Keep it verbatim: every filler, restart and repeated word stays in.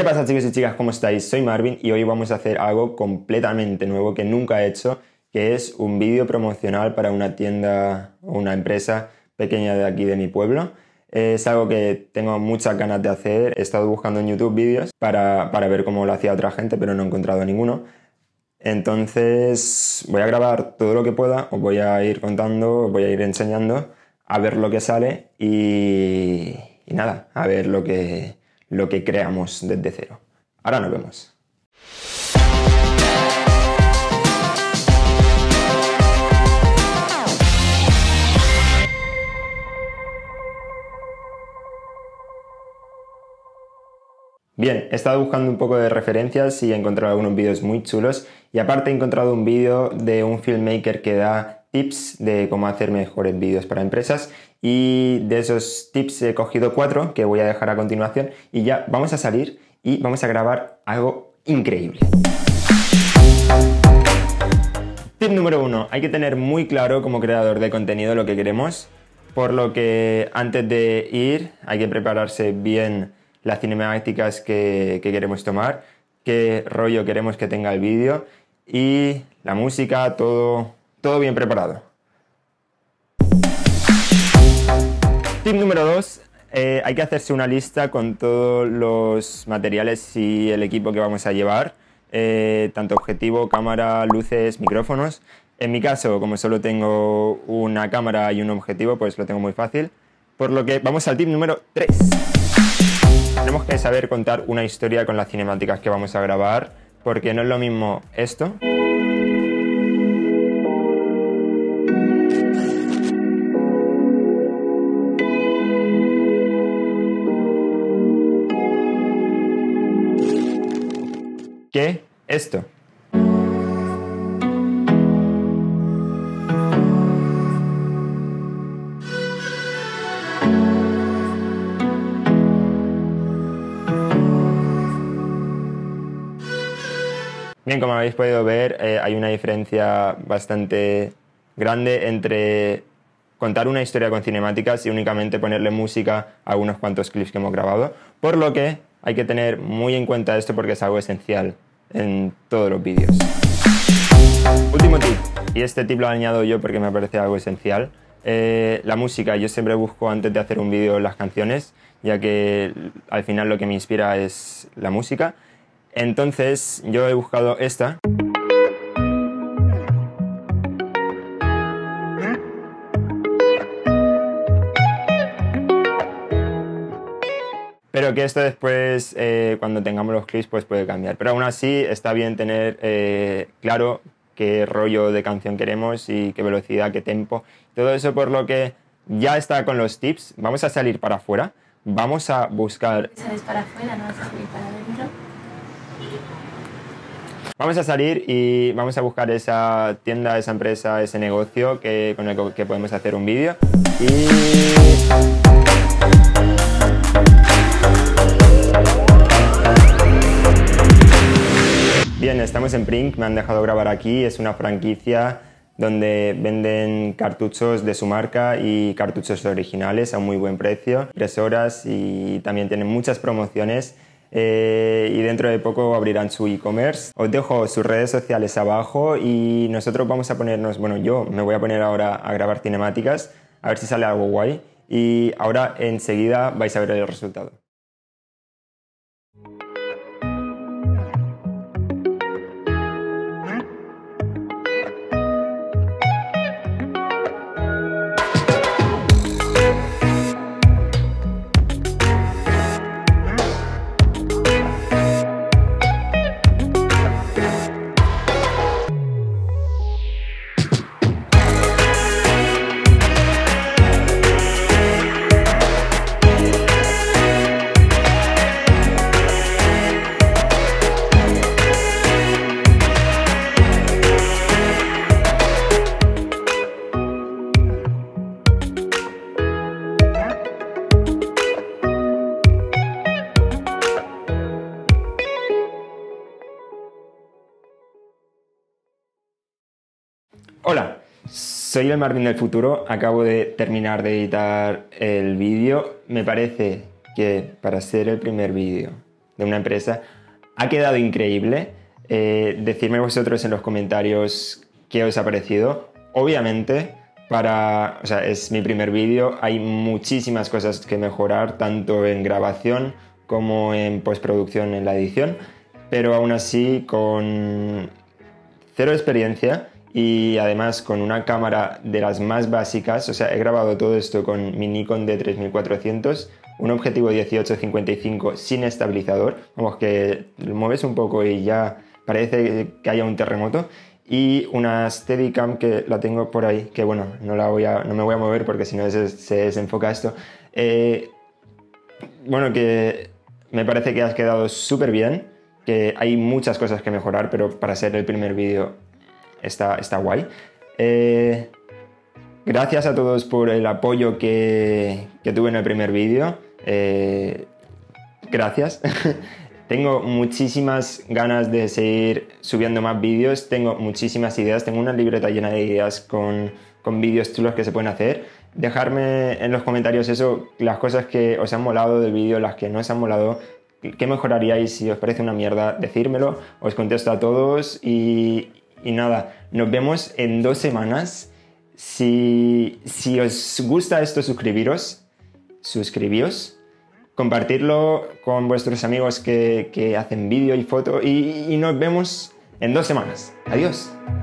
¿Qué pasa, chicos y chicas? ¿Cómo estáis? Soy Marvin y hoy vamos a hacer algo completamente nuevo que nunca he hecho, que es un vídeo promocional para una tienda o una empresa pequeña de aquí de mi pueblo. Es algo que tengo muchas ganas de hacer. He estado buscando en YouTube vídeos para, para ver cómo lo hacía otra gente, pero no he encontrado ninguno. Entonces voy a grabar todo lo que pueda, os voy a ir contando, os voy a ir enseñando a ver lo que sale y, y nada, a ver lo que, lo que creamos desde cero. Ahora nos vemos. Bien, he estado buscando un poco de referencias y he encontrado algunos vídeos muy chulos y aparte he encontrado un vídeo de un filmmaker que da tips de cómo hacer mejores vídeos para empresas y de esos tips he cogido cuatro que voy a dejar a continuación y ya vamos a salir y vamos a grabar algo increíble. Tip número uno, hay que tener muy claro como creador de contenido lo que queremos, por lo que antes de ir hay que prepararse bien las cinemáticas que, que queremos tomar, qué rollo queremos que tenga el vídeo y la música, todo, todo bien preparado. Tip número dos, eh, hay que hacerse una lista con todos los materiales y el equipo que vamos a llevar, eh, tanto objetivo, cámara, luces, micrófonos. En mi caso, como solo tengo una cámara y un objetivo, pues lo tengo muy fácil, por lo que vamos al tip número tres. Tenemos que saber contar una historia con las cinemáticas que vamos a grabar, porque no es lo mismo esto que esto. Bien, como habéis podido ver, eh, hay una diferencia bastante grande entre contar una historia con cinemáticas y únicamente ponerle música a unos cuantos clips que hemos grabado, por lo que hay que tener muy en cuenta esto porque es algo esencial en todos los vídeos. Último tip, y este tip lo añado yo porque me parece algo esencial, eh, la música. Yo siempre busco antes de hacer un vídeo las canciones, ya que al final lo que me inspira es la música. Entonces yo he buscado esta. Pero que esto después, eh, cuando tengamos los clips, pues puede cambiar. Pero aún así está bien tener eh, claro qué rollo de canción queremos y qué velocidad, qué tempo. Todo eso, por lo que ya está con los tips. Vamos a salir para afuera. Vamos a buscar... Sales para afuera, no vas a salir para adentro. Vamos a salir y vamos a buscar esa tienda, esa empresa, ese negocio que, con el que podemos hacer un vídeo. Y... Bien, estamos en Prink, me han dejado grabar aquí. Es una franquicia donde venden cartuchos de su marca y cartuchos originales a un muy buen precio, impresoras y también tienen muchas promociones. Eh, y dentro de poco abrirán su e-commerce. Os dejo sus redes sociales abajo y nosotros vamos a ponernos, bueno, yo me voy a poner ahora a grabar cinemáticas, a ver si sale algo guay y ahora enseguida vais a ver el resultado. Hola, soy el Marvin del futuro, acabo de terminar de editar el vídeo. Me parece que para ser el primer vídeo de una empresa. Ha quedado increíble. Eh, decidme vosotros en los comentarios qué os ha parecido. Obviamente, para, o sea, es mi primer vídeo, hay muchísimas cosas que mejorar, tanto en grabación como en postproducción, en la edición, pero aún así con cero experiencia y además con una cámara de las más básicas, o sea, he grabado todo esto con mi Nikon D tres mil cuatrocientos, un objetivo dieciocho cincuenta y cinco sin estabilizador, vamos, que lo mueves un poco y ya parece que haya un terremoto, y una Steadicam que la tengo por ahí, que bueno, no, la voy a, no me voy a mover porque si no se, se desenfoca esto. Eh, bueno, que me parece que has quedado súper bien, que hay muchas cosas que mejorar, pero para ser el primer vídeo está, está guay. Eh, gracias a todos por el apoyo que, que tuve en el primer vídeo. Eh, gracias. Tengo muchísimas ganas de seguir subiendo más vídeos, tengo muchísimas ideas, tengo una libreta llena de ideas con, con vídeos chulos que se pueden hacer. Dejadme en los comentarios eso, las cosas que os han molado del vídeo, las que no os han molado, qué mejoraríais, si os parece una mierda, decírmelo, os contesto a todos y, y nada, nos vemos en dos semanas. Si, si os gusta esto, suscribiros, suscribíos. Compartirlo con vuestros amigos que, que hacen vídeo y foto y, y nos vemos en dos semanas. Adiós.